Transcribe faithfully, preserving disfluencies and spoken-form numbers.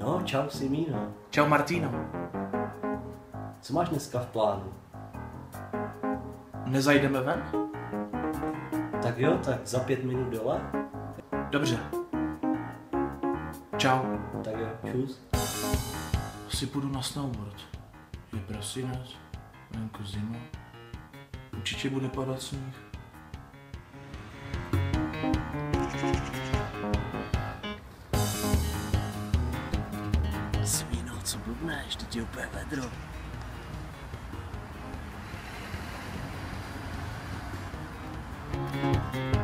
No, čau Simíno. Čau Martino. Co máš dneska v plánu? Nezajdeme ven? Tak jo, tak za pět minut dole. Dobře. Čau. Tak jo, čus. Asi půjdu na snowboard. Je prosinec, venku zima. Určitě bude padat sníh. Simíno, co blbneš, teď je úplně vedro. Thank you.